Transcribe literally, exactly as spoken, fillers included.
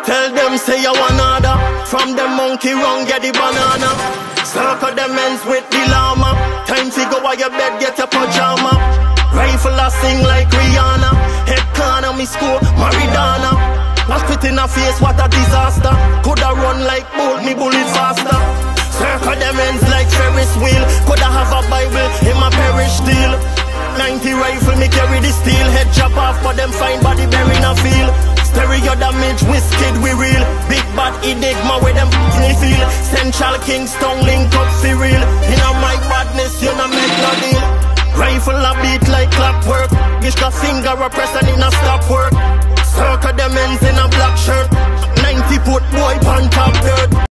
Tell them say you want order. From the monkey run get the banana. Circle them ends with the llama. Time to go on your bed, get your pajama. Rifle a sing like Rihanna. Head corner me score Maridana. I spit in her face, what a disaster. Coulda run like bull, me bullet faster. Circle them ends like Ferris wheel. Coulda have a Bible in my parish steel. ninety rifle, me carry the steel. Head chop off for them fine body burying a field. Stereo damage, whiskey we real. Big bad enigma where them me feel. Central Kingston link up for real. In a my badness, you no make no deal. Rifle a beat like clockwork. Gish a finger a press and in a